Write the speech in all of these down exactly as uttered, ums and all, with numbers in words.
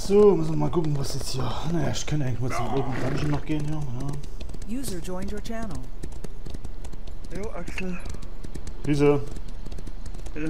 So, müssen wir mal gucken, was jetzt hier. Naja, ich kann eigentlich mal zum oben Dungeon noch gehen hier. Ja. User joined your channel. Jo, Axel. Grüße. Äh,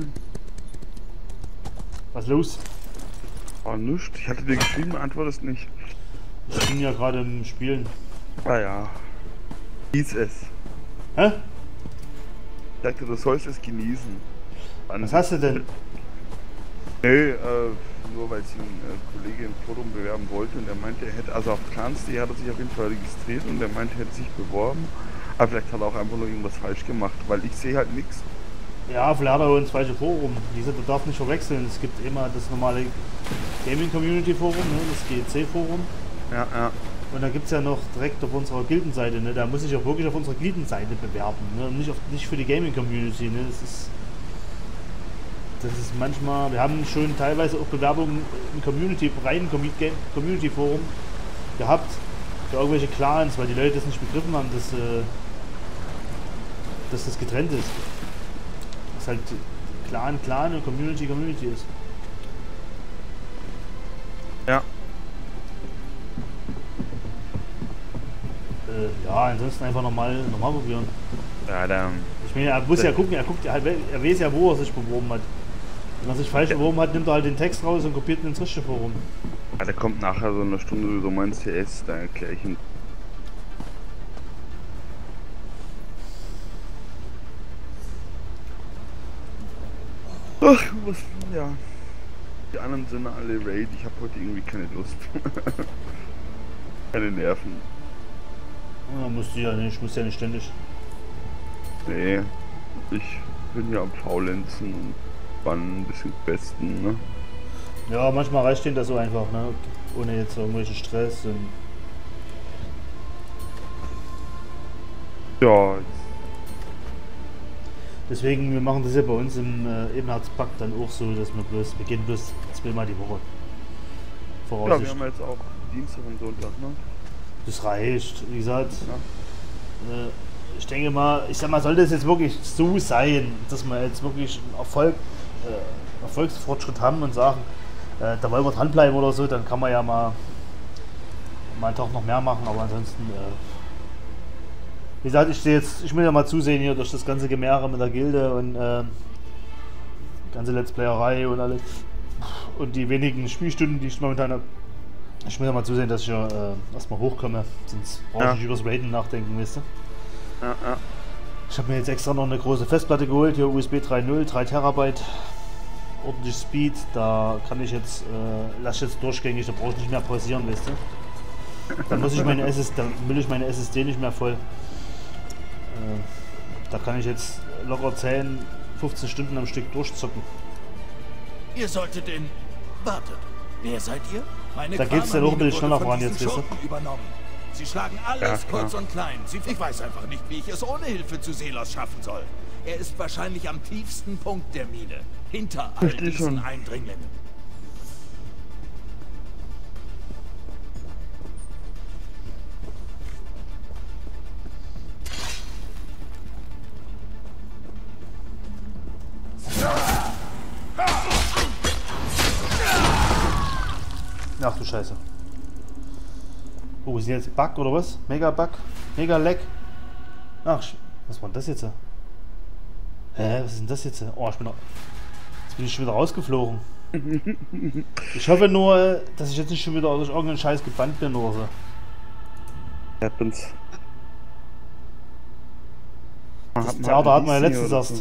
Was los? oh, nichts. Ich hatte dir geschrieben, du antwortest nicht. Ich bin ja gerade im Spielen. Ah ja. Genieß es. Hä? Ich dachte, du sollst es genießen. Wann? Was hast du denn? Nee, äh, nur weil sich ein äh, Kollege im Forum bewerben wollte und der meinte, er hätte, also auf Clans punkt de hat er sich auf jeden Fall registriert und der meinte, er hätte sich beworben. Aber vielleicht hat er auch einfach nur irgendwas falsch gemacht, weil ich sehe halt nichts. Ja, vielleicht hat er auch ins falsche Forum. Wie gesagt, du darfst nicht verwechseln. Es gibt immer das normale Gaming Community Forum, ne, das G E C Forum. Ja, ja. Und da gibt es ja noch direkt auf unserer Gildenseite, ne, da muss ich auch wirklich auf unserer Gildenseite bewerben. Ne, nicht, auf, nicht für die Gaming Community. Ne, das ist. Das ist manchmal, wir haben schon teilweise auch Bewerbungen im Community, reinen Community Forum gehabt für irgendwelche Clans, weil die Leute das nicht begriffen haben, dass, äh, dass das getrennt ist. Dass halt Clan Clan und Community Community ist. Ja. Äh, ja, ansonsten einfach nochmal nochmal probieren. Ja, dann. Ich meine, er muss ja gucken, er guckt, er, er weiß ja, wo er sich beworben hat. Wenn er sich falsch beworben hat, nimmt er halt den Text raus und kopiert ihn ins richtige Forum. Ja, der kommt nachher so eine Stunde so mein C S, da erkläre ich ihn. Ach, was, ja. Die anderen sind alle Raid, ich habe heute irgendwie keine Lust. Keine Nerven. Ja, musst du ja nicht, ich muss ja nicht ständig. Nee, ich bin ja am Faulenzen und wann ein bisschen besten, ne? Ja, manchmal reicht denen das so einfach, ne? Ohne jetzt irgendwelchen Stress und. Ja. Deswegen, wir machen das ja bei uns im äh, Ebenhardspack dann auch so, dass wir bloß, wir gehen bloß zweimal die Woche. Ja, wir haben jetzt auch Dienstag und Sonntag, ne? Das reicht, wie gesagt. Ja. Äh, ich denke mal, ich sag mal, sollte es jetzt wirklich so sein, dass wir jetzt wirklich einen Erfolg, äh, Erfolgsfortschritt haben und sagen, äh, da wollen wir dranbleiben oder so, dann kann man ja mal, mal einen Tag noch mehr machen, aber ansonsten, äh, wie gesagt, ich sehe jetzt, ich will ja mal zusehen hier durch das ganze Gemäre mit der Gilde und äh, ganze Let's Playerei und alles und die wenigen Spielstunden, die ich momentan habe. Ich will ja mal zusehen, dass ich ja äh, erstmal hochkomme, sonst brauche ich Ja. nicht übers Raiden nachdenken, weißt du? Ja, ja. Ich habe mir jetzt extra noch eine große Festplatte geholt, hier U S B drei Punkt null, drei Terabyte, ordentlich Speed, da kann ich jetzt, äh, lass ich jetzt durchgängig, da brauche ich nicht mehr pausieren, weißt du? Dann muss ich meine S S D, dann will ich meine S S D nicht mehr voll. Äh, da kann ich jetzt locker zehn, fünfzehn Stunden am Stück durchzocken. Ihr solltet in... Wartet, wer seid ihr? Meine Da geht's dann auch ein bisschen schneller wurde von voran jetzt, diesen weißt du? Schurken übernommen. Sie schlagen alles Ja, kurz klar. und klein. Sie, ich weiß einfach nicht, wie ich es ohne Hilfe zu Selos schaffen soll. Er ist wahrscheinlich am tiefsten Punkt der Mine. Hinter all Versteh diesen schon. Eindringlingen. Ach du Scheiße. Oh, ist jetzt Bug oder was? Mega Bug? Mega Lag? Ach, sch- was war denn das jetzt? Hä, was ist denn das jetzt? Oh, ich bin noch. Jetzt bin ich schon wieder rausgeflogen. Ich hoffe nur, dass ich jetzt nicht schon wieder durch irgendeinen Scheiß gebannt bin oder so. Happens. Das Theater hatten wir ja letztens erst.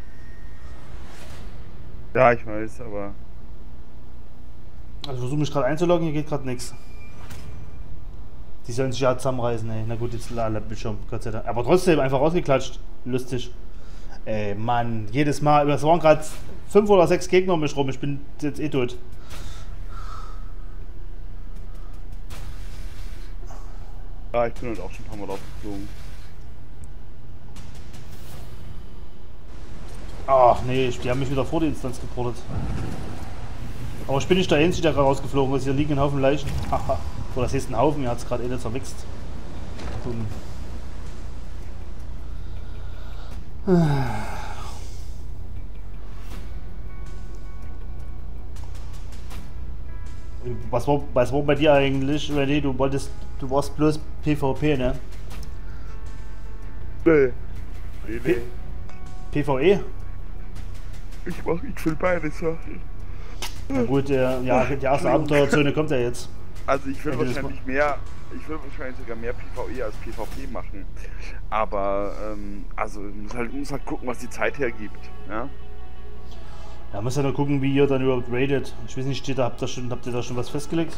Ja, ich weiß, aber. Also ich versuche mich gerade einzuloggen, hier geht gerade nichts. Die sollen sich ja zusammenreißen, ey. Na gut, jetzt la Bildschirm, Gott sei Dank. Aber trotzdem einfach rausgeklatscht. Lustig. Ey, Mann, jedes Mal. Es waren gerade fünf oder sechs Gegner um mich rum. Ich bin jetzt eh tot. Ja, ich bin halt auch schon ein paar Mal rausgeflogen. Ach nee, ich- die haben mich wieder vor die Instanz geportet. Aber ich bin nicht der Einzige, der gerade rausgeflogen ist. Hier liegen ein Haufen Leichen. Haha. Oder das heißt ein Haufen, mir hat es gerade eh nicht zerwichst. Dumm. Was war, was war bei dir eigentlich, René? Du wolltest, du warst bloß PvP, ne? Nee. Nee, nee. PvE? Ich mach, ich will beides Sachen. Na gut, äh, ja, die erste Abenteuerzone kommt ja jetzt. Also ich will Ende des wahrscheinlich mehr, ich will wahrscheinlich sogar mehr PvE als PvP machen. Aber, ähm, also muss halt, muss halt gucken, was die Zeit hergibt, ja? Ja, muss ja nur gucken, wie ihr dann überhaupt ratet. Ich weiß nicht, steht da, habt ihr schon, habt ihr da schon was festgelegt?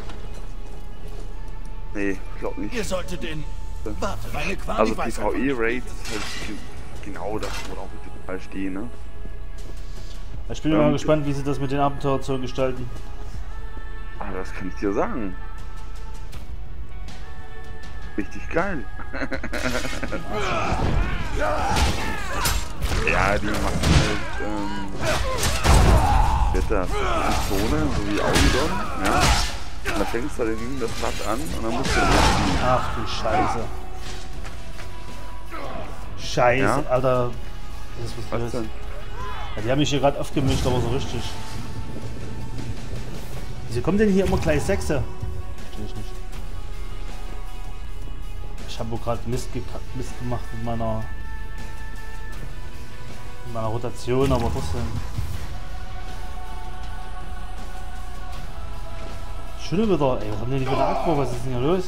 Nee, glaub nicht. Ihr solltet in... Warte, meine Quali Also weiß PvE-Rate ist halt ge- genau das, wo auch mit dem stehen, ne? Ich bin Ähm, mal gespannt, wie sie das mit den Abenteuerzonen gestalten. Ah, das kann ich dir sagen. Richtig geil. Ja, die machen halt, ähm, wird das eine Zone, so wie Audidon, ja. Und da fängst du dann das Blatt an und dann musst du dann Ach du Scheiße. Scheiße, Ja? Alter. Das ist was was los. denn? Ja, die haben mich hier gerade aufgemischt, aber so richtig. Wieso kommt denn hier immer gleich Sechse? Verstehe ich nicht. Ich habe wohl gerade Mist, Mist gemacht mit meiner, mit meiner Rotation, aber trotzdem. Schon wieder, ey, was haben denn die für eine Aggro? Was ist denn hier los?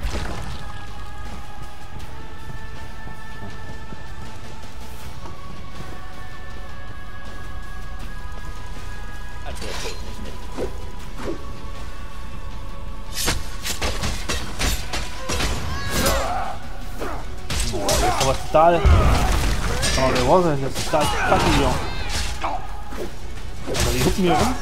Aber total. Kann doch nicht wahr sein, das ist total kacke hier. Aber die hupen hier rum.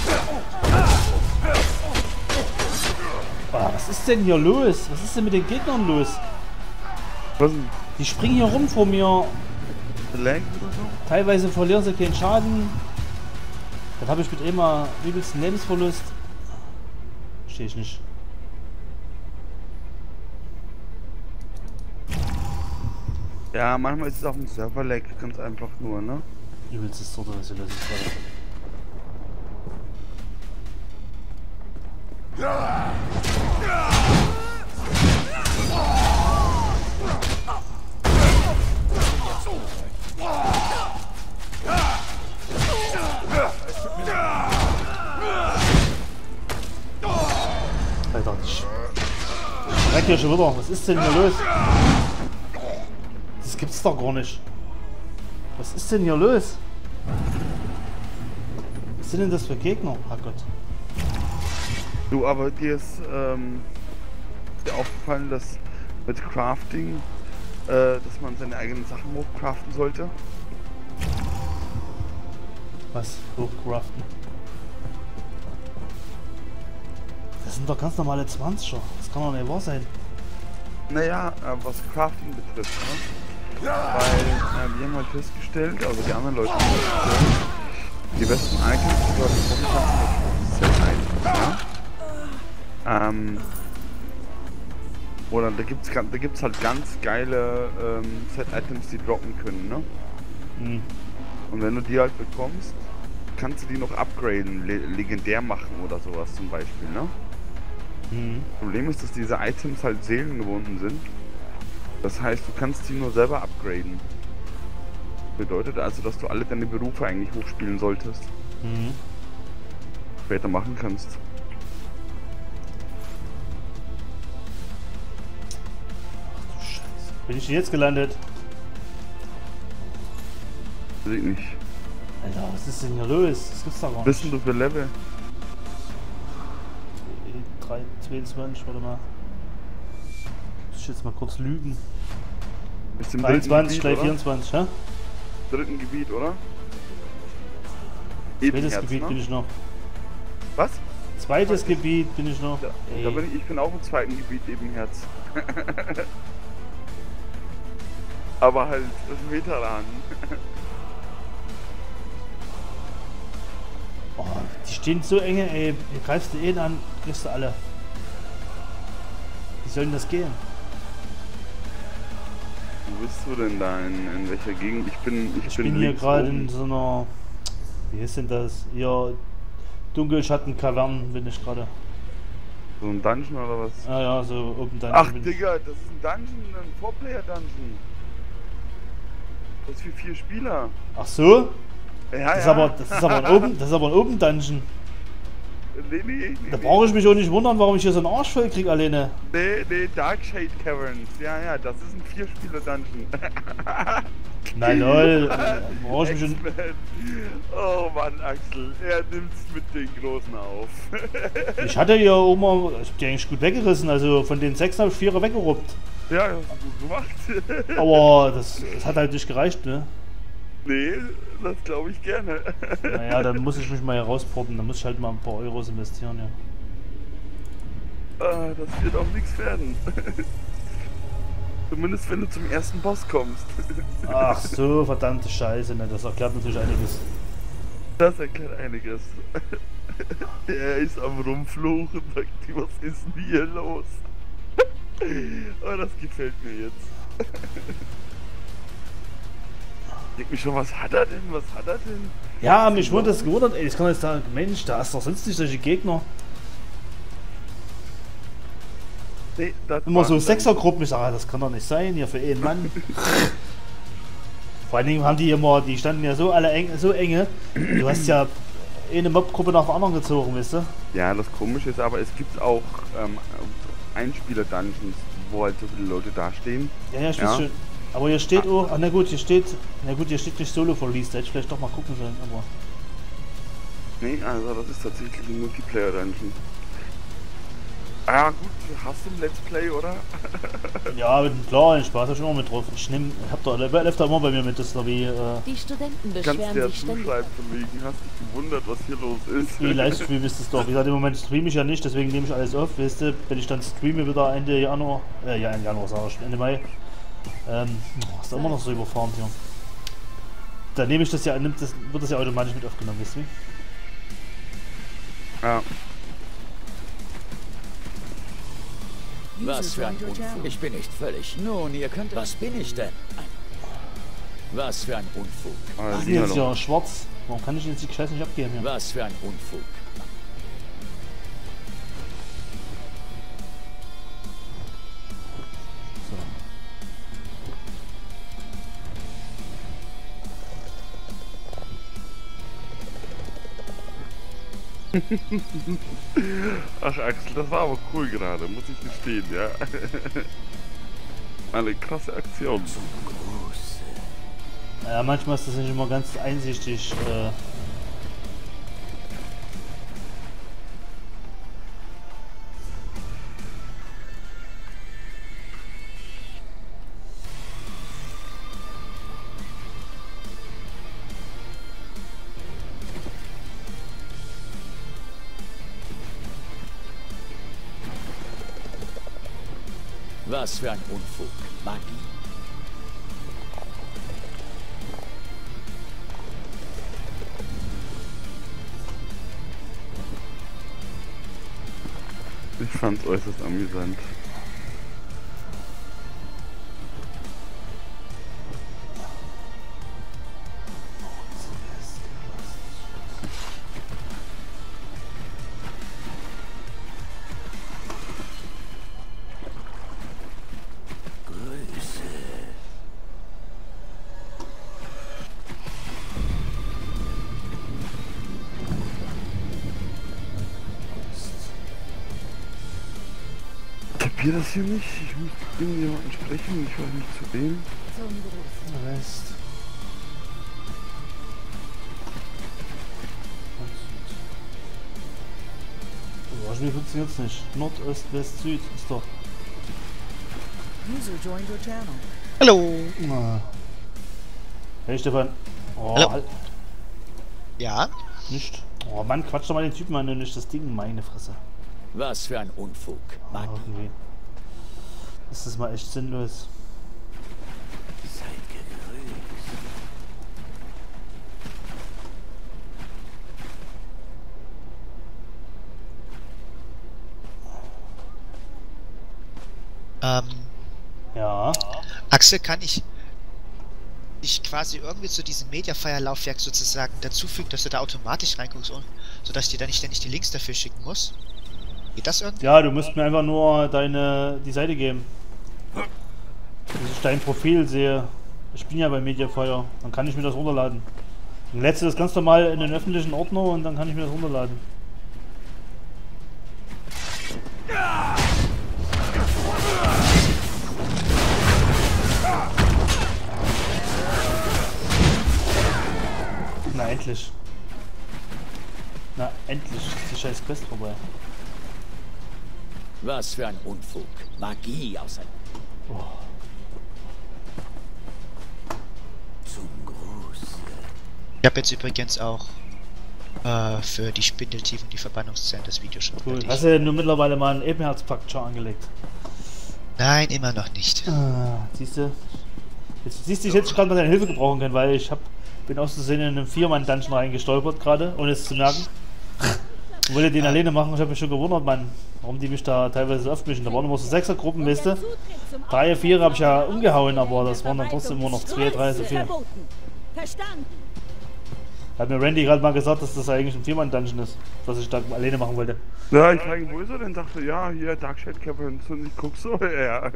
Oh, was ist denn hier los? Was ist denn mit den Gegnern los? Was denn? Die springen hier rum vor mir. Lag oder so? Teilweise verlieren sie keinen Schaden. Dann habe ich mit immer übelsten Lebensverlust. Verstehe ich nicht. Ja, manchmal ist es auch ein Server-Lag, ganz einfach nur, ne? Übelstes Torte, was hier los ist gerade. Alter, ich schreck hier schon wieder. Was ist denn hier los? Das gibt's doch gar nicht. Was ist denn hier los? Was sind denn das für Gegner? Herrgott. Du, aber dir ist ähm, dir aufgefallen, dass mit Crafting, äh, dass man seine eigenen Sachen hochcraften sollte? Was? Hochcraften? Das sind doch ganz normale zwanziger. Das kann doch nicht wahr sein. Naja, äh, was Crafting betrifft, ne? Weil äh, wir haben halt festgestellt, also die anderen Leute haben festgestellt, die besten Items, die glaube ich momentan sind Set-Items, ja? Ähm, oder da gibt's, da gibt's halt ganz geile ähm, Set-Items, die droppen können, ne? Hm. Und wenn du die halt bekommst, kannst du die noch upgraden, le legendär machen oder sowas zum Beispiel, ne? Hm. Problem ist, dass diese Items halt seelengebunden sind. Das heißt, du kannst sie nur selber upgraden. Bedeutet also, dass du alle deine Berufe eigentlich hochspielen solltest. Hm. Später machen kannst. Ach du Scheiße. Bin ich denn jetzt gelandet? Sieht nicht. Alter, was ist denn hier los? Das gibt's doch gar nicht. Wissen du für Level? drei zweiundzwanzig, warte mal. Muss ich jetzt mal kurz lügen. Bist im dreiundzwanzig, gleich dritten Gebiet, vierundzwanzig, hä? oder? Dritten Gebiet, oder? Zweites Ebenherz, Gebiet ne? bin ich noch. Was? Zweites Gebiet bin ich noch. Ja, Ey. da bin ich, ich bin auch im zweiten Gebiet Ebenherz. Aber halt Veteran. Oh, die stehen so enge, ey. Hier greifst du eh an, kriegst du alle. Wie soll denn das gehen? Wo bist du denn da? In, in welcher Gegend? Ich bin, ich Ich bin, bin hier links gerade oben. in so einer. Wie ist denn das? Hier. Dunkelschattenkavernen bin ich gerade. So ein Dungeon oder was? Ja, ja, so Open Dungeon. Ach, bin ich- Digga, das ist ein Dungeon, ein Four-Player-Dungeon. Das ist für vier Spieler. Ach so? Ja, Das ist, ja. aber, das ist aber ein Open, das ist aber ein Open Dungeon. Nee, nee, nee. Da nee. brauche ich mich auch nicht wundern, warum ich hier so einen Arsch voll krieg alleine. Nee, nee, Darkshade Caverns. Ja, ja, das ist ein Vier-Spieler-Dungeon. Na lol, äh, brauche ich mich schon. X-Men. Oh Mann, Axel, er nimmt's mit den Großen auf. Ich hatte ja auch mal, ich hab die eigentlich gut weggerissen, also von den sechs habe ich vierer weggeruppt. Ja, das hast du gut gemacht. Aber das, das hat halt nicht gereicht, ne? Nee, das glaube ich gerne. Naja, dann muss ich mich mal hier rausproppen, dann muss ich halt mal ein paar Euros investieren, ja. Ah, das wird auch nichts werden. Zumindest wenn du zum ersten Boss kommst. Ach so, verdammte Scheiße, ne? Das erklärt natürlich einiges. Das erklärt einiges. Er ist am Rumfluchen, sagt die, was ist denn hier los? Oh, das gefällt mir jetzt. Denk mich schon, was hat er denn? Was hat er denn? Ja, mich wundert das gewundert, ey, ich kann jetzt sagen, Mensch, da ist doch sonst nicht solche Gegner. Nee, das Immer so waren Sechsergruppen, ich sage, das kann doch nicht sein, hier für einen Mann. Vor allen Dingen haben die immer, die standen ja so alle eng, so enge. Du hast ja eine Mobgruppe nach der anderen gezogen, weißt du? dann- Ja, das Komische ist aber, es gibt auch ähm, Einspieler-Dungeons, wo halt so viele Leute dastehen. Ja, ja, ich Ja. weiß schon. Aber hier steht auch, ach na gut, hier steht, na gut, hier steht nicht Solo Release, da hätte ich vielleicht doch mal gucken sollen, aber. Nee, also das ist tatsächlich ein Multiplayer-Dungeon. Ah ja, gut, hast du ein Let's Play, oder? Ja, mit dem klaren Spaß hab ich immer mit drauf. Ich nehm, hab da, der läuft da immer bei mir mit, das ist da wie, äh, Die Studenten Kannst du beschweren ja sich ständig. zuschreiben von wegen, hast dich gewundert, was hier los ist. wie Livestream ist es doch. Wie gesagt, im Moment streame ich ja nicht, deswegen nehme ich alles auf, weißt du, wenn ich dann streame wieder Ende Januar, äh, ja, Ende Januar sag ich, Ende Mai, ähm, oh, ist da immer noch so überfahren hier. Dann nehme ich das ja, nimmt das, wird das ja automatisch mit aufgenommen, weißt du? Ja. Was für ein Unfug. Ich bin nicht völlig. Nun, ihr könnt... Was bin ich denn? Was für ein Unfug. Ah, Das ist die jetzt hallo. ja schwarz. Warum kann ich jetzt die Scheiße nicht abgeben hier? Was für ein Unfug. So. Ach Axel, das war aber cool gerade, muss ich gestehen, ja. Eine krasse Aktion. Ja, manchmal ist das nicht immer ganz einsichtig. Äh, Was für ein Unfug. Magie. Ich fand's äußerst amüsant. Ich kapier das hier nicht. Ich muss irgendjemanden sprechen. Ich weiß nicht zu wem. Zum Gruß. Rest. Wie funktioniert's nicht? Nord, Ost, West, Süd ist doch. User joined your channel. Hallo. Ah. Hey Stefan. Oh, Hallo. halt. Ja? Nicht. Oh Mann, quatsch doch mal den Typen an und nicht das Ding, meine Fresse. Was für ein Unfug. Ah, Magie. irgendwie. Ist das mal echt sinnlos. Seid gegrüßt. Ähm, Ja. Axel, kann ich dich quasi irgendwie zu diesem Mediafire-Laufwerk sozusagen dazufügen, dass du da automatisch reinguckst, und- sodass ich dir dann nicht ständig die Links dafür schicken muss? Geht das irgendwie? Ja, du musst mir einfach nur deine die Seite geben. Dass ich dein Profil sehe. Ich bin ja bei Mediafire. Dann kann ich mir das runterladen. Dann lädst du das ganz normal in den öffentlichen Ordner und dann kann ich mir das runterladen. Na endlich. Na endlich ist die scheiß Quest vorbei. Was für ein Unfug. Magie aus einem... Oh. Zum Gruß. Ich habe jetzt übrigens auch äh, für die Spindeltiefen, die Verbannungszellen, das Video schon Cool. fertig. Hast du nur mittlerweile mal einen Ebenherzpakt schon angelegt? Nein, immer noch nicht. Ah, siehst du? Jetzt siehst du, ich hätte gerade mal deine Hilfe gebrauchen können, weil ich hab, bin aus Versehen in einen Viermann-Dungeon reingestolpert gerade, ohne es zu merken. Ich wollte den alleine machen, ich habe mich schon gewundert, Mann, warum die mich da teilweise so oft mischen. Da waren immer so Sechsergruppen, weißt du? Drei, vier habe ich ja umgehauen, aber das waren dann trotzdem immer noch zwei, drei, so vier. Verstanden. Hat mir Randy gerade mal gesagt, dass das eigentlich ein Viermann-Dungeon ist, was ich da alleine machen wollte. Ja, ich frage ihn, wo ist er denn? Dachte, ja, hier, Dark Shade Caverns. Und ich guck so, ja.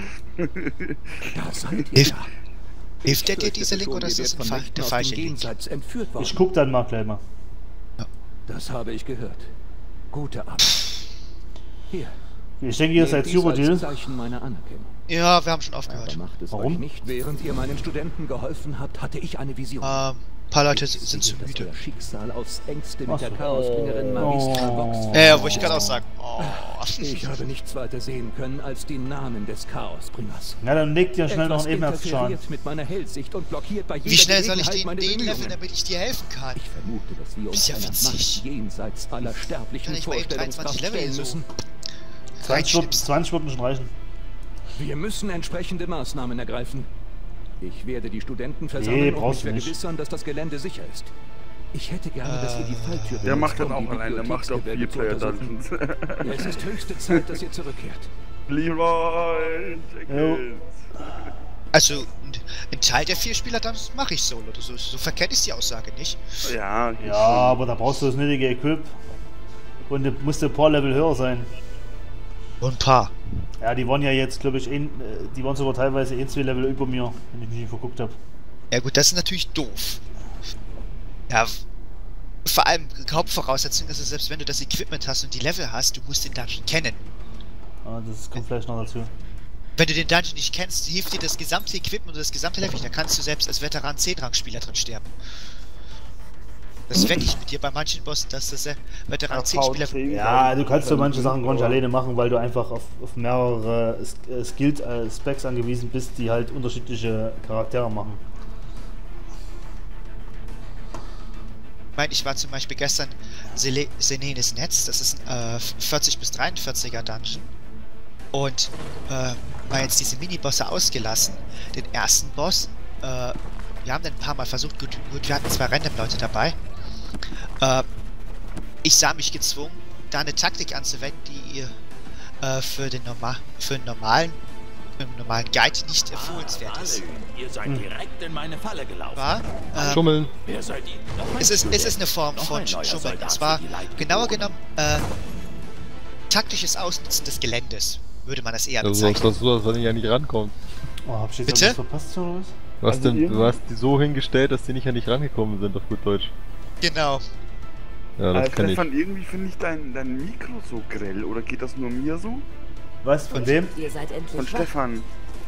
Da seid ihr Hilf, ja. hilft der dir dieser Link oder ist das ein fa der falsche Link? Jenseits entführt worden. Ich guck dann mal gleich mal. Das habe ich gehört. Gute Arbeit. Hier. Ich denke, ihr seid nehmt dies super, als Deal. Zeichen meiner Anerkennung. Ja, wir haben schon Aber aufgehört. macht es Warum? euch nicht. Während ihr meinen Studenten geholfen habt, hatte ich eine Vision. Ähm, ein paar Leute Ich sind zu sehe, dass müde. euer Schicksal aufs Engste mit Ach der so. Chaosbringerin Maristra Oh. Vox. Ja, wo ich gerade auch sagen. Oh. Ich habe nichts weiter sehen können als den Namen des Chaosbringers. Na, dann leg dir schnell noch Etwas einen Ebenherzschaden. interferiert mit meiner Hellsicht und blockiert bei jeder Wie schnell soll ich Gelegenheit den, meine den Bemühungen. leveln, damit ich dir helfen kann? Ich vermute, dass wir uns Ist ja einer witzig. Macht jenseits aller Kann sterblichen ich mal eben Vorstellungskraft dreiundzwanzig Level stellen so müssen. zwanzig Stunden, reinschnipsen. zwanzig Stunden schon reichen. Wir müssen entsprechende Maßnahmen ergreifen. Ich werde die Studenten Nee, versammeln und brauchst mich du nicht. vergewissern, dass das Gelände sicher ist. Ich hätte gerne, dass ihr die Falltür Der benutzt, macht dann um auch die allein, der macht auch Bibliotheksgebäude zu Vier-Player-Dungeons. untersuchen. Es ist höchste Zeit, dass ihr zurückkehrt. Leroy Jenkins. Also, ein, ein Teil der vier Spieler, dann mache ich Solo. So, so verkehrt ist die Aussage nicht. Ja, Ja, aber da brauchst du das nötige Equip. Und du musst ein paar Level höher sein. Und ein paar. Ja, die waren ja jetzt, glaube ich, ein, äh, die waren sogar teilweise ein, zwei Level über mir, wenn ich mich nicht verguckt habe. Ja gut, das ist natürlich doof. Ja, vor allem Hauptvoraussetzung ist es, selbst wenn du das Equipment hast und die Level hast, du musst den Dungeon kennen. Ah, das kommt vielleicht noch dazu. Wenn du den Dungeon nicht kennst, hilft dir das gesamte Equipment und das gesamte Level. Da kannst du selbst als Veteran zehn-Rang-Spieler drin sterben. Das wette ich mit dir bei manchen Bossen, dass das äh, Veteran zehn-Spieler... Ja, du kannst so manche Sachen gar nicht alleine machen, weil du einfach auf, auf mehrere äh, Skilled äh, Specs angewiesen bist, die halt unterschiedliche Charaktere machen. Ich meine, ich war zum Beispiel gestern Sele Senenes Netz, das ist ein äh, vierzig bis dreiundvierziger Dungeon. Und äh, mal jetzt diese Minibosse ausgelassen. Den ersten Boss, äh, wir haben dann ein paar Mal versucht, gut, gut wir hatten zwei Random-Leute dabei. Äh, ich sah mich gezwungen, da eine Taktik anzuwenden, die äh, für den Norma für einen normalen, für einen normalen Guide nicht empfohlenswert ist. Ihr seid direkt in meine Falle gelaufen. War, äh, Schummeln. Wer seid ihr? Noch ein Es ist, es Student. ist eine Form Noch von ein neuer Schummeln. Soldat Und zwar, für die Leitgeboren. genauer genommen, äh, taktisches Ausnutzen des Geländes, würde man das eher Also, bezeichnen. dass du das ja nicht rankommst. Oh, hab ich jetzt Bitte? irgendwas verpasst oder was? Du hast, Also denn, irgendwie- du hast die so hingestellt, dass die nicht an dich rangekommen sind, auf gut Deutsch. Genau. Ja, das Äh, kann ich. Stefan, irgendwie finde ich dein, dein Mikro so grell, oder geht das nur mir so? Was? Von wem? Ihr seid endlich Von wach. Stefan.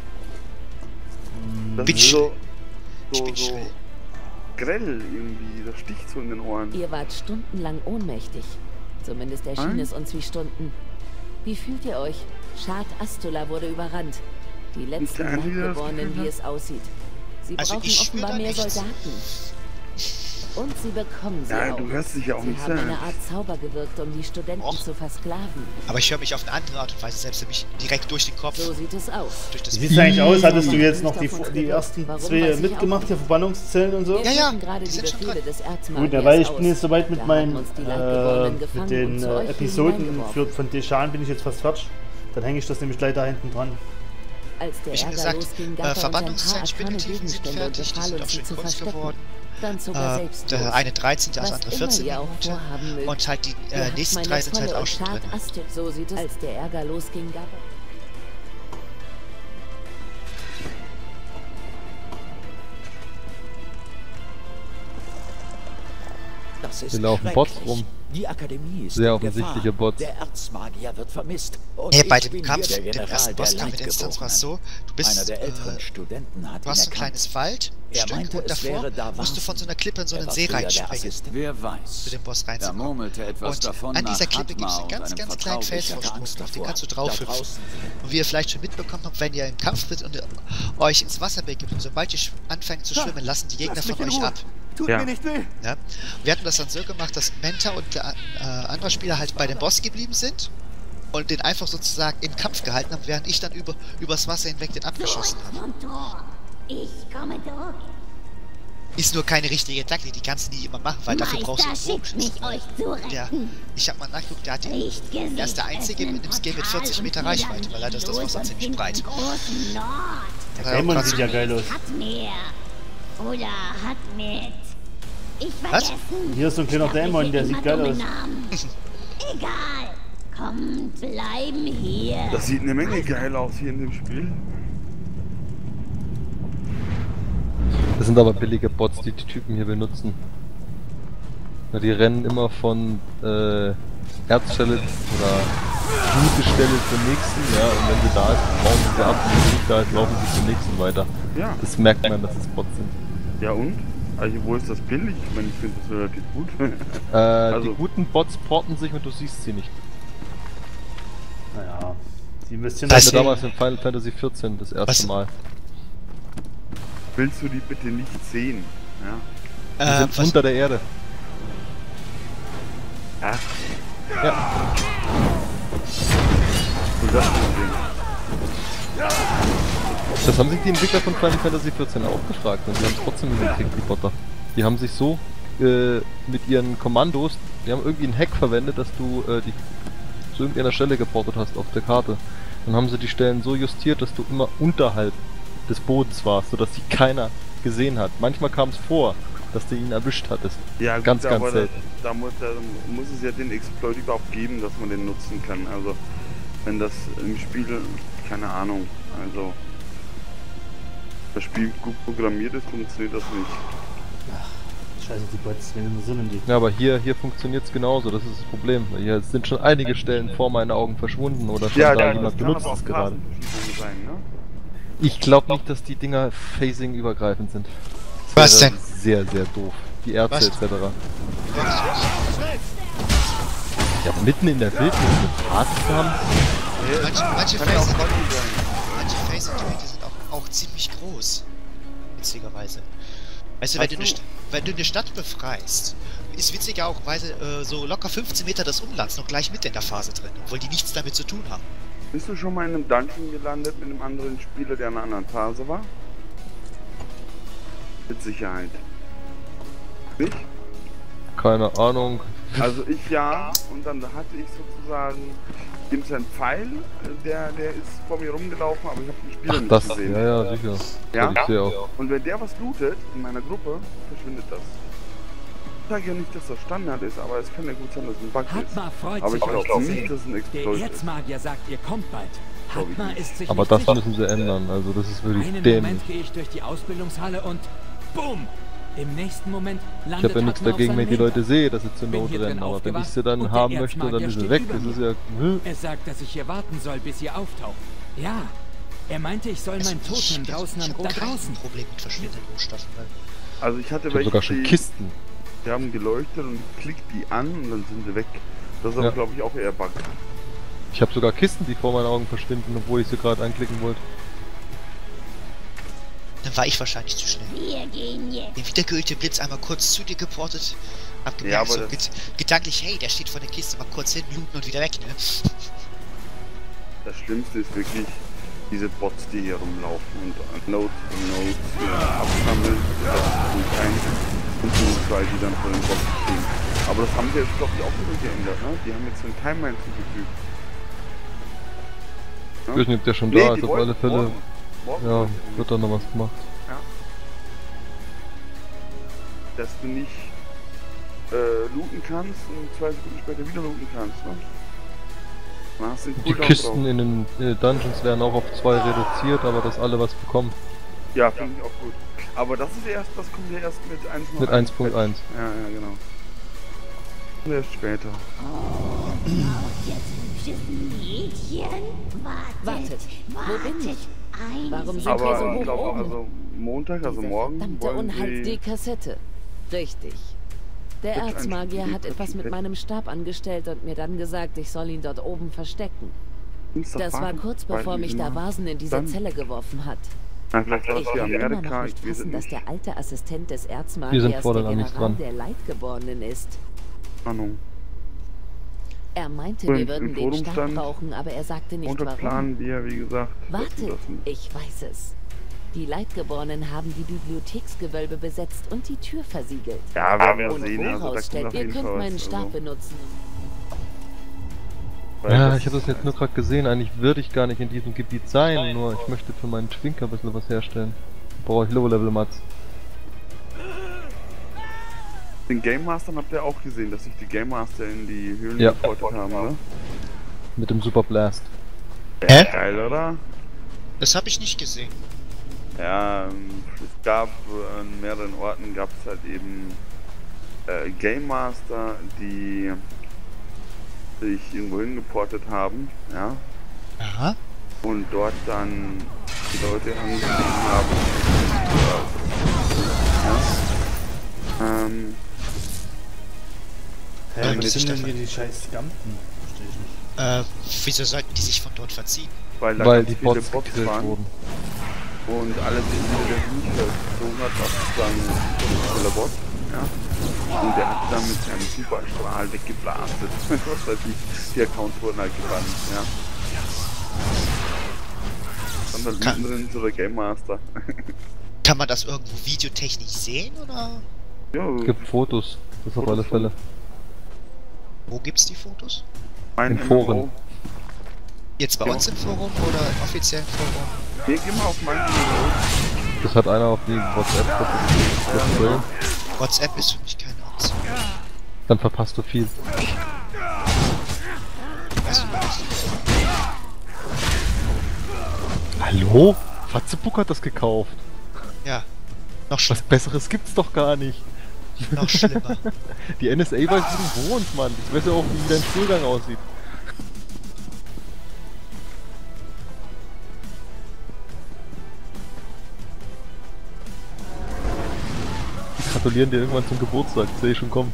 Das Bin ist so, Ich so, bin so schrill. grell irgendwie, das sticht so in den Ohren. Ihr wart stundenlang ohnmächtig. Zumindest erschien Hm? es uns wie Stunden. Wie fühlt ihr euch? Schad Astula wurde überrannt. Die letzten Ja, wie das Leitgeborenen, Gefühl wie hat. es aussieht. Sie Also brauchen ich spür offenbar da mehr nichts. Soldaten. Und sie bekommen sie Ja, auch. du hörst dich ja auch sie nicht haben eine selbst. Art Zauber gewirkt, um die Studenten Och. zu versklaven. Aber ich höre mich auf eine andere Art und Weise, selbst nämlich direkt durch den Kopf. So sieht es aus. Durch das Wie sieht's eigentlich aus? Hattest du Man jetzt kann noch nicht die, davon die reden. ersten Warum, zwei weiß ich mitgemacht, auch hier Verbannungszellen und so? Wir Ja, ja, führen gerade die die sind schon Befehle dran. des Erzmagiers Gut, ja, weil ich aus. bin jetzt soweit mit Wir meinen haben uns die äh, Leitgeborenen gefangen mit den und zu äh, euch Episoden hineingeworfen. für, von Deschan bin ich jetzt fast fertig. Dann hänge ich das nämlich gleich da hinten dran. Als der Wie schon Ärger gesagt, losging, äh, gab er uns ein paar Verbannungszellen, arkane Spindeltiefen sind Gegenstände und fertig, die befahl sind auch uns, sie schön zu groß verstecken. geworden. Dann sogar äh, selbst der eine dreizehn, der Was andere immer vierzehn ihr auch Minuten. vorhaben mögt. Und halt die Ihr äh, habt nächsten meine drei sind halt volle auch schon Schad drin. Ast- So sieht es, als der Ärger losging, gab es. Das ist Wir laufen Bots schrecklich. rum. Die Akademie ist Sehr in offensichtliche Gefahr. Bots. Der Erzmagier wird vermisst. Und Nee, bei ich dem bin Kampf, hier der dem General ersten der Bosskampf mit Instanz war es so, du bist, Einer der älteren äh, Studenten hat du ihn hast so ein erkannt. kleines Wald, Er Stück meinte, und es davor wäre da musst du von so einer Klippe in so Er einen war See früher der reinspringen, Assistent. Wer weiß. zu dem Boss Er reinzukommen. murmelte etwas Und davon, an dieser nach Klippe gibt es Hatma einen ganz, und einem ganz kleinen Vertraulichen. Felsvorsprung, Angst auf den davor. kannst du Da drauf hüpfen. draußen. Und wie ihr vielleicht schon mitbekommen habt, wenn ihr im Kampf seid und ihr euch ins Wasser begibt und sobald ihr sch- anfängt zu schwimmen, lassen die Gegner von euch ab. Tut Ja. mir nicht weh. Ja? Wir hatten das dann so gemacht, dass Menta und der äh, andere Spieler halt bei dem Boss geblieben sind und den einfach sozusagen im Kampf gehalten haben, während ich dann über übers Wasser hinweg den abgeschossen habe. Ich komme durch. Ist nur keine richtige Taktik, die kannst du nie immer machen, weil dafür brauchst du einen Meister schickt mich, Bogenschützen. euch zu retten. Der, ich hab mal nachgeguckt, der hat die, Lichtgesicht er ist der Einzige öffnen in dem Game mit Portal vierzig Meter und Reichweite, weil leider ist das los Wasser und ziemlich finden breit. großen Nord. Der Der war ja auch Dämon grad sieht so- ja geil aus. Hat mehr. Oder hat mit. Ich Was? vergessen. Hier ist so ein kleiner Ich glaub, Dämon, ich der seh sieht immer geil dumme aus. Namen. Egal. Kommt, bleiben hier. Das sieht eine Menge geil aus hier in dem Spiel. Das sind aber billige Bots, die die Typen hier benutzen. Na, die rennen immer von äh, Erzstelle oder gute Stelle zur nächsten, ja, und wenn sie da ist, bauen sie sie ab und wenn sie nicht da ist, laufen sie zum nächsten weiter. Ja. Das merkt man, dass es Bots sind. Ja und? Also wo ist das billig? Ich meine, ich finde das relativ gut. Äh, Also- die guten Bots porten sich und du siehst sie nicht. Naja, sie investieren Das Das halt war ist- damals in Final Fantasy vierzehn das erste Was? Mal. Willst du die bitte nicht sehen? Ja. Die Äh, sind was, unter der Erde. Ja. Ja. Und das ist ein Das haben sich die Entwickler von Final Fantasy vierzehn auch gefragt und die haben es trotzdem hingekriegt, die Botter. Die haben sich so äh, mit ihren Kommandos, die haben irgendwie einen Hack verwendet, dass du äh, die zu irgendeiner Stelle geportet hast auf der Karte. Dann haben sie die Stellen so justiert, dass du immer unterhalb des Bodens warst, sodass sie keiner gesehen hat. Manchmal kam es vor, dass du ihn erwischt hattest. Ja, gut, Ganz, ganz aber selten. Da, da, muss, da muss es ja den Exploit überhaupt geben, dass man den nutzen kann. Also, wenn das im Spiel, keine Ahnung, also das Spiel gut programmiert ist, funktioniert das nicht. Scheiße, die Bots, wenn so sind die. Ja, aber hier, hier funktioniert es genauso, das ist das Problem. Hier sind schon einige Stellen vor meinen Augen verschwunden oder schon da da- jemand kann benutzt aber auch es gerade. Phasenverschiebung sein, ne? Ich glaube nicht, dass die Dinger phasing-übergreifend sind. Was wäre denn? Sehr, sehr doof. Die Ärzte Was? et cetera. Ja, mitten in der Wildnis mit Arzt zu haben. manche, manche Kann ja auch Phase- Buggy sein. manche Phase-Gebiete sind auch, auch ziemlich groß. Witzigerweise. Weißt du, wenn Ach du, eine so. St wenn du eine Stadt befreist, ist witzigerweise äh, so locker fünfzehn Meter des Umlands noch gleich mit in der Phase drin, obwohl die nichts damit zu tun haben. Bist du schon mal in einem Dungeon gelandet mit einem anderen Spieler, der in einer anderen Phase war? Mit Sicherheit. Nicht? Keine Ahnung. Also ich ja, und dann hatte ich sozusagen, gibt es einen Pfeil, der, der ist vor mir rumgelaufen, aber ich habe den Spieler Ach, nicht das, gesehen. ja, ja, sicher. Ja? Ich sehe auch. Und wenn der was lootet in meiner Gruppe, verschwindet das. Ich sage ja nicht, dass das Standard ist, aber es kann ja gut sein, dass es ein Bug ist. Hatma freut Aber ich sich, euch glaube zu nicht, sehen. dass es ein Der Exploit ist. Erzmagier sagt, ihr kommt bald. Glaub ich Hatma nicht. ist sich Aber nicht das sicher. müssen sie ändern, also das ist wirklich Einen dämlich. Moment gehe ich durch die Ausbildungshalle und BOOM! Im nächsten Moment Ich landet habe ja nichts Hatma auf dagegen, wenn seinem die Leute Hinter. sehe, dass sie zur Bin Not hier drin rennen, aber wenn ich aufgewacht sie dann und der haben möchte, dann Erzmagier ist sie steht weg. über Das mir. ist ja... Hm. Er sagt, dass ich hier warten soll, bis ihr auftaucht. Ja, er meinte, ich soll Also mein Totem ich- draußen ich am... hab Da kein draußen. Problem mit verschwindenden Rohstoffen, weil Also ich hatte Ich habe sogar schon die, Kisten. die haben geleuchtet und ich klick die an und dann sind sie weg. Das ist aber Ja. glaube ich auch eher Bug. Ich habe sogar Kisten, die vor meinen Augen verschwinden, obwohl ich sie gerade anklicken wollte. dann war ich wahrscheinlich zu schnell. Wir gehen jetzt. Den wiedergeölten Blitz einmal kurz zu dir geportet, hab Ja, gemerkt, aber so das- ged gedanklich, hey, der steht vor der Kiste, mal kurz hin, looten und wieder weg, ne? Das Schlimmste ist wirklich diese Bots, die hier rumlaufen und Notes und Notes äh, absammeln. Das ist Punkt eins. Und Punkt zwei, die dann vor den Bots stehen. Aber das haben sie jetzt glaube ich auch wieder geändert, ne? Die haben jetzt einen Timeline zugefügt. Ich weiß nicht, ob der schon Nee, da die ist, auf wollten alle Fälle. morgen. Morgen Ja, wollten sie wird da noch was gemacht. dass du nicht äh, looten kannst und zwei Sekunden später wieder looten kannst, ne? Dann hast du den Die Cooldown Kisten drauf. in den äh, Dungeons werden auch auf zwei reduziert, aber dass alle was bekommen. Ja, finde ich auch gut. Aber das ist erst, das kommt ja erst mit eins Punkt eins. Mit eins Punkt eins. Ja, ja, genau. Und erst später. Oh, jetzt hübsches Mädchen. Wartet, Wartet, wo bin ich? Ein Warum sind Aber wir so ich hoch glaube, oben? also Montag, also Diese morgen, verdammte wollen Unhalt, die sie... Kassette. Richtig. Der Bitte Erzmagier ein hat Stück etwas mit weg. meinem Stab angestellt und mir dann gesagt, ich soll ihn dort oben verstecken. Dienstag Das war warten, kurz weil bevor die mich sind der mal- Vasen in diese dann- Zelle geworfen hat. Na, vielleicht war Ich das hier kann immer Amerika, noch nicht ich weiß es fassen, dass nicht. der alte Assistent des Wir sind Erzmagiers vorne der noch nicht General dran. der Leidgeborenen ist. Ahnung. Er meinte, Und wir im würden den Forum Stab stand, brauchen, aber er sagte nicht Montag warum. planen wir, wie gesagt, das und Wartet, das nicht. ich weiß es. Die Leidgeborenen haben die Bibliotheksgewölbe besetzt und die Tür versiegelt. Ja, werden wir Und sehen, also da woraus kommt stellt, auf ihr jeden könnt Fall meinen was, Stab also. benutzen. Weil Ja, das- ich habe das jetzt nur gerade gesehen. Eigentlich würde ich gar nicht in diesem Gebiet sein, nur ich möchte für meinen Schwinker ein bisschen was herstellen. Brauche ich Low-Level-Mats. Den Game Master habt ihr auch gesehen, dass sich die Game Master in die Höhlen Ja. geportet haben, ne? Mit dem Super Blast. Hä? Geil, oder? Das habe ich nicht gesehen. Ja, ähm, es gab äh, an mehreren Orten gab es halt eben äh, Game Master, die sich irgendwo hingeportet haben, ja, Aha. und dort dann die Leute angeschrieben haben. Ja. Ähm, Hä, Danke, was sind denn Stefan. hier die scheiß Skampen? Versteh ich nicht. Äh, wieso sollten die sich von dort verziehen? weil da Weil ganz die viele Bots Bots gekillt waren wurden. und alle sind wieder der Bücher gezogen hat, das ist dann ein potenzieller Bot, ja. Und der hat dann mit seinem Superstrahl weggeblastet. Was weiß ich, die Accounts wurden halt gebannt, ja. Dann da Kann- liegen drin so der Game Master. Kann man das irgendwo videotechnisch sehen oder Ja, Es gibt Fotos, das auf alle Fälle. wo gibt's die Fotos? mein in Foren. M M O. Jetzt bei Ja. uns im Forum oder im offiziellen Forum? Nee, geh mal auf mein M M O. Das hat einer auf die WhatsApp-Gruppe. WhatsApp ist für mich keine Option. Dann verpasst du viel. Also, Hallo? Fatzebuck hat das gekauft. ja, noch Was schlimmer. Besseres gibt's doch gar nicht. Noch schlimmer. Die N S A weiß, wo du wohnst, Mann. Ich weiß ja auch, wie dein Stuhlgang aussieht. Die gratulieren dir irgendwann zum Geburtstag, sehe ich schon kommen.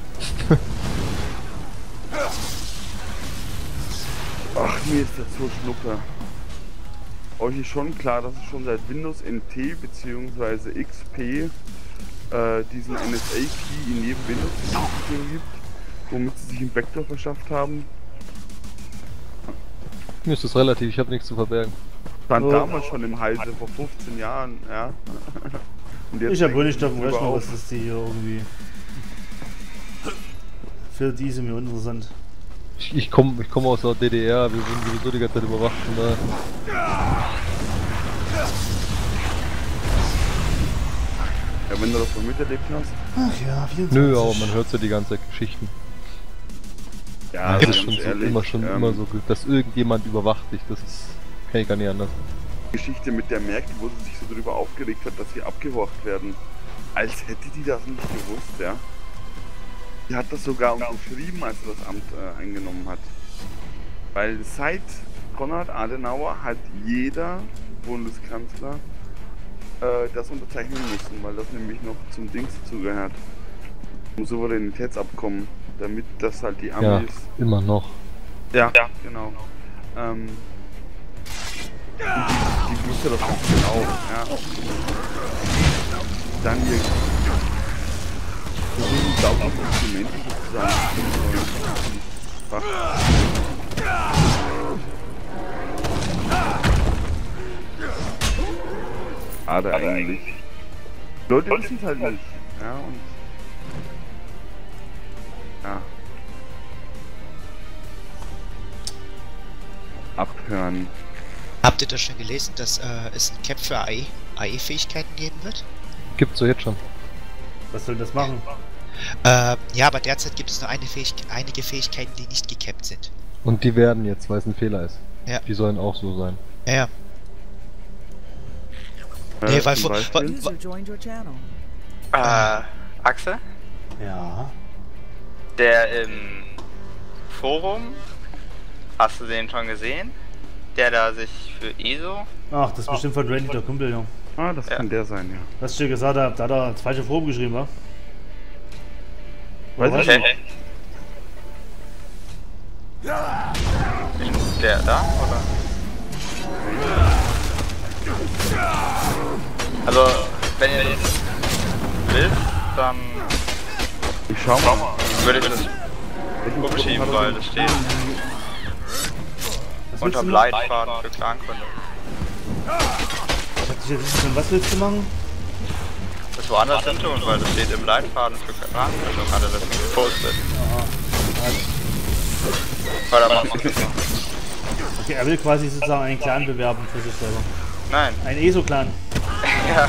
Ach, mir ist das so schnuppe. Euch ist schon klar, dass es schon seit Windows N T bzw. X P äh, diesen N S A-Key in jedem Windows-System gibt, womit sie sich einen Backdoor verschafft haben. Mir ist das relativ, ich habe nichts zu verbergen. Stand Oh. damals schon im Halse vor fünfzehn Jahren, ja. Und jetzt Ich hab wohl denken nicht auf dem sie drüber Rechner, auf. was das die hier irgendwie für diese mir interessant. Ich, ich komme ich komm aus der D D R, wir wurden sowieso die ganze Zeit überwacht von daher. Ja, wenn du das mal miterlebt hast. Ach ja, vierundzwanzig. Nö, aber man hört ja die ganze Zeit Geschichten. Ja, das also ist schon ganz so, ehrlich, immer schon ähm, immer so, dass irgendjemand überwacht dich, das ist, kann ich gar nicht anders. Geschichte mit der Merkel, wo sie sich so darüber aufgeregt hat, dass sie abgehorcht werden. Als hätte die das nicht gewusst, ja. Die hat das sogar unterschrieben, als sie das Amt äh, eingenommen hat. Weil seit Konrad Adenauer hat jeder Bundeskanzler äh, das unterzeichnen müssen, weil das nämlich noch zum Dings dazugehört. Zum Souveränitätsabkommen, damit das halt die Ja, Amis... immer noch. Ja, ja, genau. Ähm, die, die wusste das ganz genau, ja. Dann hier. So ein sauberes Instrument sozusagen. Schade eigentlich. Leute wissen es halt nicht. Ja, und. Ja. Abhören. Habt ihr das schon gelesen, dass äh, es ein Cap für A E A E-Fähigkeiten geben wird? Gibt's so jetzt schon. Was soll das machen? Äh, ja, aber derzeit gibt es nur eine Fähig einige Fähigkeiten, die nicht gekappt sind. Und die werden jetzt, weil es ein Fehler ist. Ja. Die sollen auch so sein. Ja, ja. Äh, Nee, weil zum vor- Beispiel? User joined your channel. Äh, Axel? Ja. Der im Forum, hast du den schon gesehen? Der da sich für I S O... Ach, das ist bestimmt von Randy, der Kumpel, ja. Ah, das Ja. kann der sein, ja. Was ich dir gesagt habe, da hat er das falsche Forum geschrieben, wa? Weiß Oder ich was? nicht. Der da, oder? Also, wenn ihr das wisst, dann Ich schau mal. würde ich das Welchen umschieben, Forum hat er weil denn? das steht Was willst unter du machen? Leitfaden für Clangründung. Ich hab dich jetzt nicht schon, was willst du machen? Das woanders hin tun, weil das steht im Leitfaden für Clangründung, hat er das gepostet. Weil er macht das mal. Okay, er will quasi sozusagen einen Clan bewerben für sich selber. Nein. Ein E S O-Clan. Ja.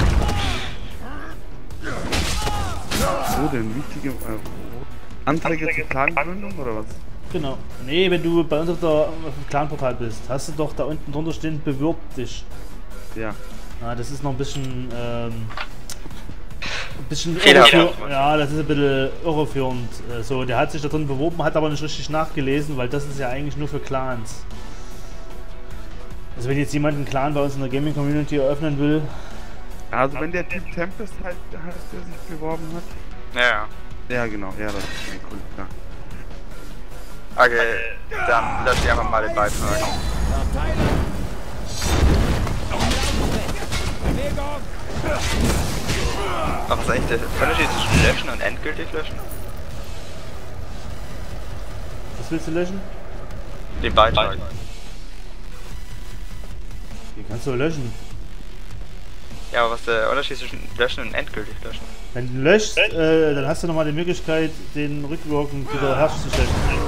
Wo denn? Wichtige äh, Anträge zur Clangründung oder was? Genau. Nee, wenn du bei uns auf, der, auf dem Clan-Portal bist, hast du doch da unten drunter stehen, bewirb dich. Ja. Ja, das ist noch ein bisschen, ähm, ein bisschen Fehlerhaft. irreführend. Ja, das ist ein bisschen irreführend. Äh, So, der hat sich da drin beworben, hat aber nicht richtig nachgelesen, weil das ist ja eigentlich nur für Clans. Also wenn jetzt jemand einen Clan bei uns in der Gaming-Community eröffnen will, Also wenn der Typ Tempest halt heißt, der sich beworben hat. Ja, ja. Ja genau, ja, das ist mein Kunde, klar. Okay, dann lass ich einfach mal den Beitrag. Was ist eigentlich der Unterschied zwischen löschen und endgültig löschen? was willst du löschen? Den Beitrag. Den kannst du löschen. Ja, aber was ist der Unterschied zwischen löschen und endgültig löschen? Wenn du löschst, äh, dann hast du nochmal die Möglichkeit, den rückwirkend wieder herzustellen.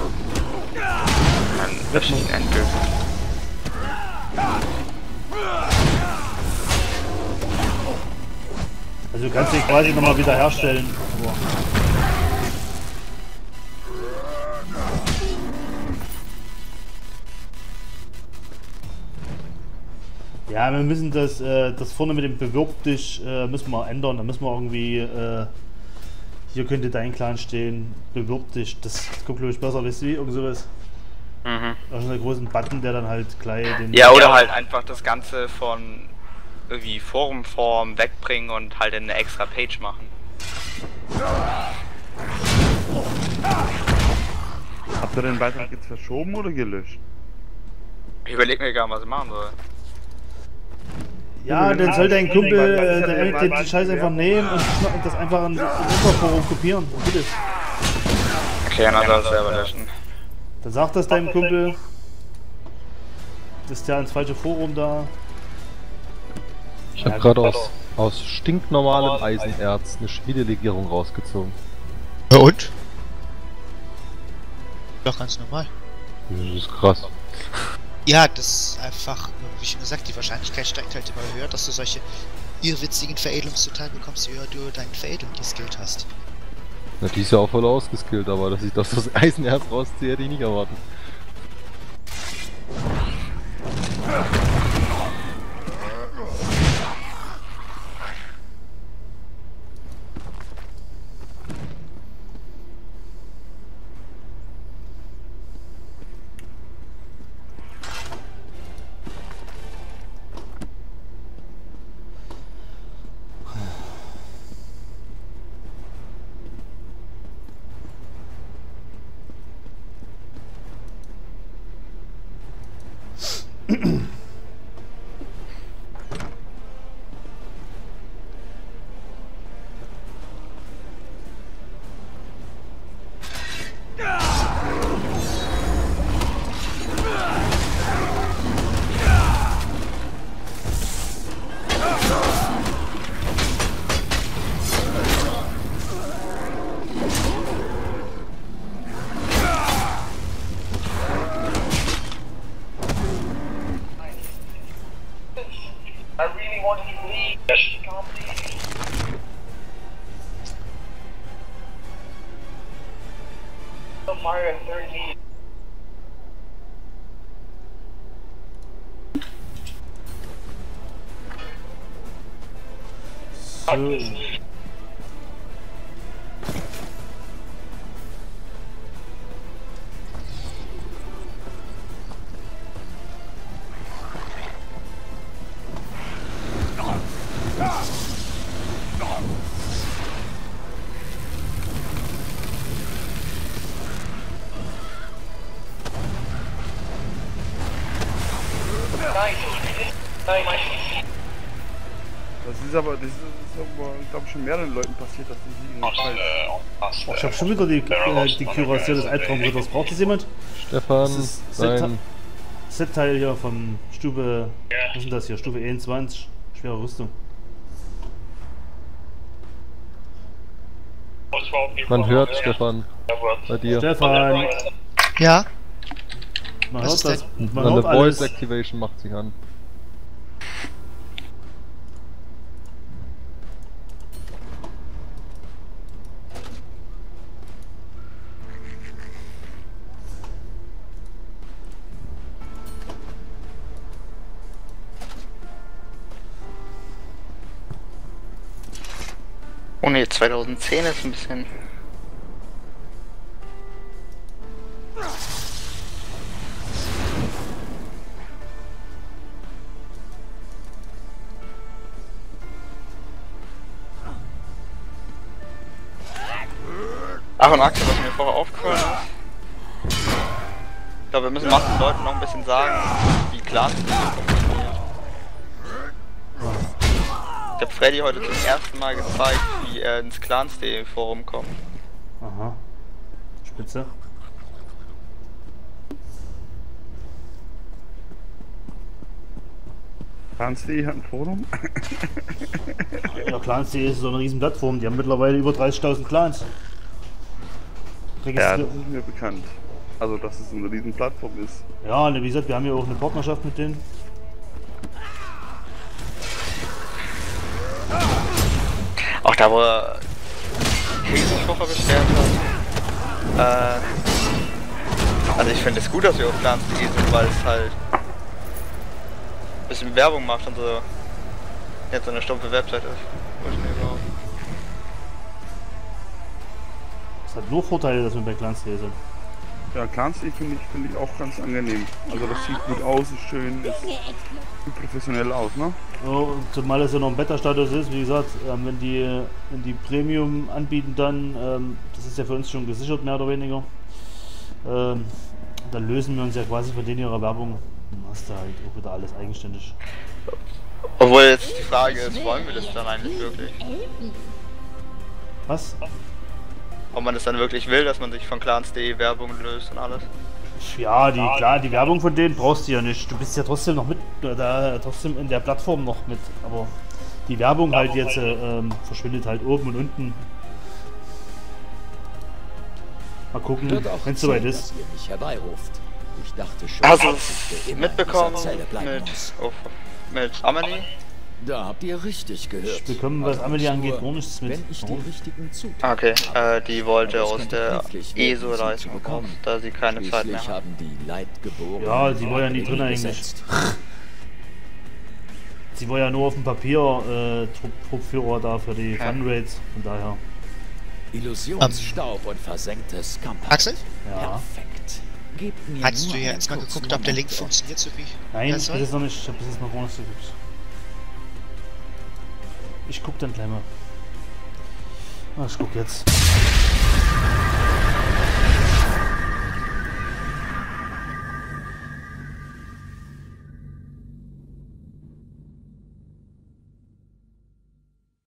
Dann lösche ich ihn endgültig. Also du kannst den quasi nochmal wieder herstellen. Aber ja, wir müssen das, äh, das vorne mit dem Bewirb dich äh, müssen wir ändern. Da müssen wir irgendwie, äh, hier könnte dein Clan stehen, bewirb dich. Das kommt glaube ich besser, weißt du wie? Irgend sowas. Mhm. Irgendeinen großen Button, der dann halt gleich den... Ja, oder halt einfach das Ganze von irgendwie Forumform wegbringen und halt in eine extra Page machen. Habt ihr den Beitrag jetzt verschoben oder gelöscht? Ich überleg mir gar nicht, was ich machen soll. Ja, dann soll dein Kumpel äh, den, den, den Scheiß einfach nehmen und, und das einfach in unser Forum kopieren. Bitte. Okay, dann soll es selber löschen. Dann sagt das deinem Kumpel, ist der ins falsche Forum da. Ich habe gerade aus, aus stinknormalem Eisenerz eine Schmiedelegierung rausgezogen. Ja und? Doch ganz normal. Das ist krass. Ja, das ist einfach, wie schon gesagt, die Wahrscheinlichkeit steigt halt immer höher, dass du solche irrwitzigen Veredelungszutaten bekommst, je höher du deine Veredelung geskillt hast. Na, die ist ja auch voll ausgeskillt, aber dass ich das aus Eisenerz rausziehe, hätte ich nicht erwartet. So. Das ist aber, das ist, das ist aber, glaube ich, schon mehreren Leuten passiert, dass die sich irgendwie Oh, ich habe schon wieder die, äh, die Kuration des Albtraumritters. Braucht das jemand? Stefan, Das ist nein. Set-Teil hier von Stufe, was ist denn das hier? Stufe einundzwanzig, schwere Rüstung. Man hört Stefan bei dir. Stefan! Ja? Man Was hört ist das, denn? man Eine hört alles. Voice Activation macht sich an. Oh ne, zweitausendzehn ist ein bisschen... Ach, und Axel, was mir vorher aufgefallen ist. Ich glaube, wir müssen mal den Leuten noch ein bisschen sagen, wie Clans funktioniert. Ich habe Freddy heute zum ersten Mal gezeigt, wie er ins Clans.de Forum kommt. Aha. Spitze. Clans.de hat ein Forum? Ja, Clans.de ist so eine riesen Plattform. Die haben mittlerweile über dreißigtausend Clans. Ja, das ist mir bekannt. Also, dass es eine riesen Plattform ist. Ja, wie gesagt, wir haben ja auch eine Partnerschaft mit denen. Auch da, wo er sich vorher beschwert hat. Äh, also ich finde es gut, dass wir auf Clans.de sind, weil es halt ein bisschen Werbung macht und so jetzt so eine stumpfe Website ist. Es hat nur Vorteile, dass wir bei Clans.de sind. Ja, Clans.de finde ich, find ich auch ganz angenehm. Also das sieht gut aus, ist schön, ist sieht professionell aus, ne? Ja, zumal es ja noch ein Beta-Status ist, wie gesagt, ähm, wenn die wenn die Premium anbieten dann, ähm, das ist ja für uns schon gesichert, mehr oder weniger, ähm, dann lösen wir uns ja quasi von denen ihrer Werbung. Dann hast du halt auch wieder alles eigenständig. Obwohl jetzt die Frage ist, wollen wir das dann eigentlich wirklich? Was? Ob man das dann wirklich will, dass man sich von Clans.de Werbung löst und alles? Ja, die, klar, die Werbung von denen brauchst du ja nicht. Du bist ja trotzdem noch mit, da trotzdem in der Plattform noch mit. Aber die Werbung halt jetzt äh, ähm, verschwindet halt oben und unten. Mal gucken, wenn es soweit ist. Ihr mich herbeiruft. Ich dachte schon, Hast du dass ich es für immer mitbekommen in dieser Zelle bleiben mit, muss. oh, mit Amelie? Da habt ihr richtig gehört. Ich bekomme, was Amelie angeht, gar nichts mit. Wenn ich die richtigen Zutaten Okay, habe. äh, die wollte Aber es aus könnte der knifflig werden, sie ESO-Leistung zu raus, bekommen. da sie keine Zeit mehr Schließlich hat. haben die Leidgeborenen Ja, sie war ja nie drin eigentlich. gesetzt. Sie war ja nur auf dem Papier äh, Trupp, Truppführer da für die Funraids, von daher. Illusionsstaub und versenktes Kompass. Axel? Ja. Perfekt. Gebt mir Hast nur du ja einen jetzt mal kurzen geguckt, ob der Link Moment. funktioniert, so wie Nein, er bis soll? jetzt noch nicht. Ich habe bis jetzt noch gar nichts geguckt. Ich guck dann gleich mal. Ah, ich guck jetzt.